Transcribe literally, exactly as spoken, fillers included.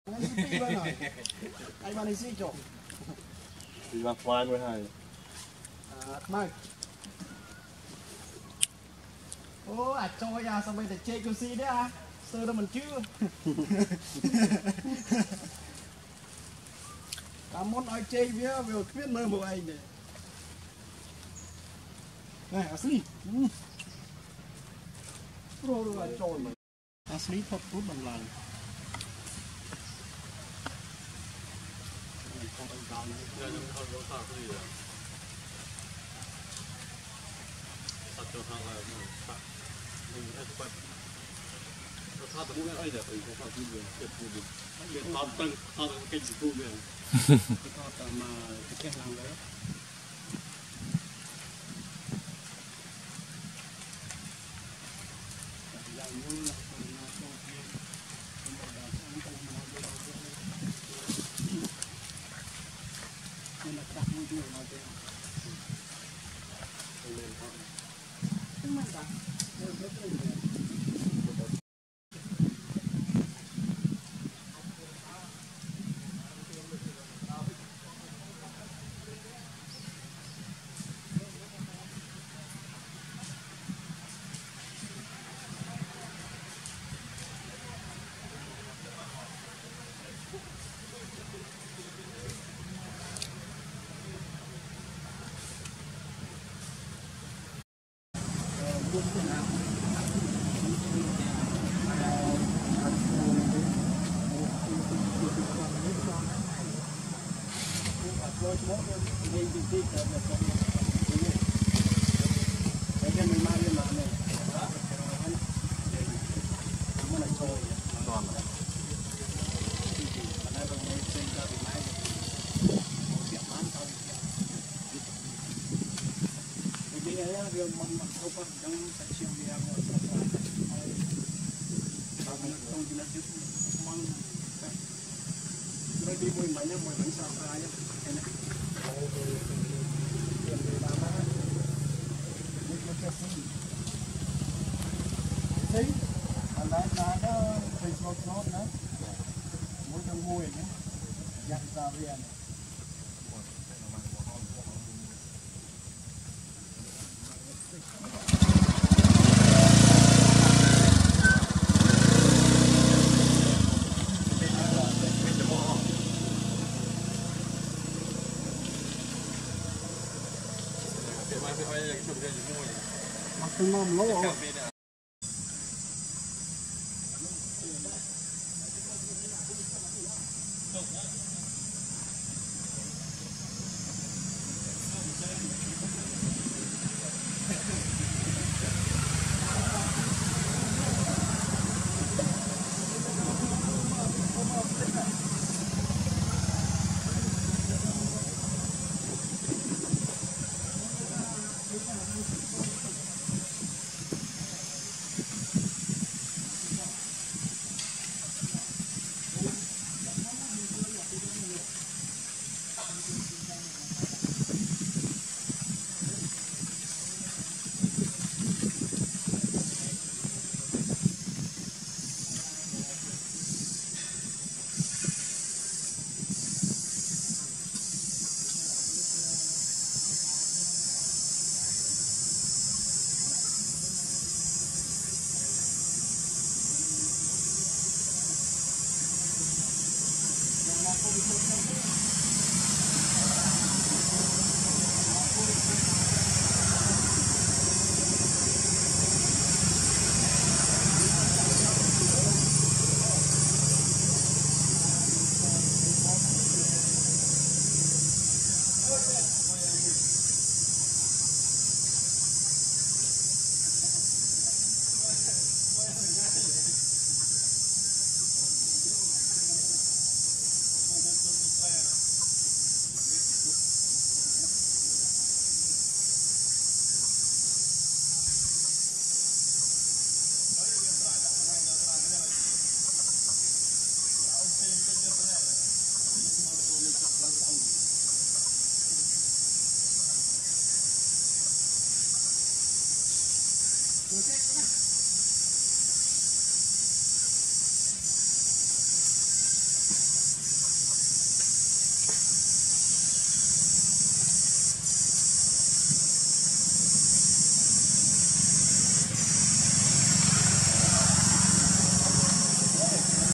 Anh bạn ấy xí chỗ. Thì là khoan với hai. À, mai. Ô, à cho ya sao bây giờ chơi cái gì đấy à? Sơ đâu mình chưa. Cảm ơn ai chơi với về biết nơi một anh này. Này, asli. Rồi rồi cho mà. Asli thật tốt bằng lòng. cho thằng là mình ăn quạt nó thao tụi nó ấy là phải có thao tụi mình tiếp thu được để thao tăng thao cái gì thu được thao tụi mà cái làm đấy đi mùi mấy nhá mùi bánh sao ra nhá thấy anh lại là nó phải sốt sốt nữa mỗi trong mùi nhá dặn ra về này Makin mau melawak. Okay.